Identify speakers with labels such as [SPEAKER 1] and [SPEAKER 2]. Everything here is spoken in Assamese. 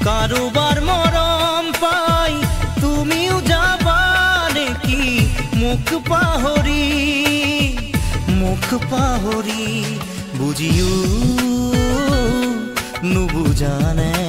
[SPEAKER 1] কাৰোবাৰ মৰম পাই তুমিও যাবা নেকি মুখ পাহৰি বুজিও নুবুজানে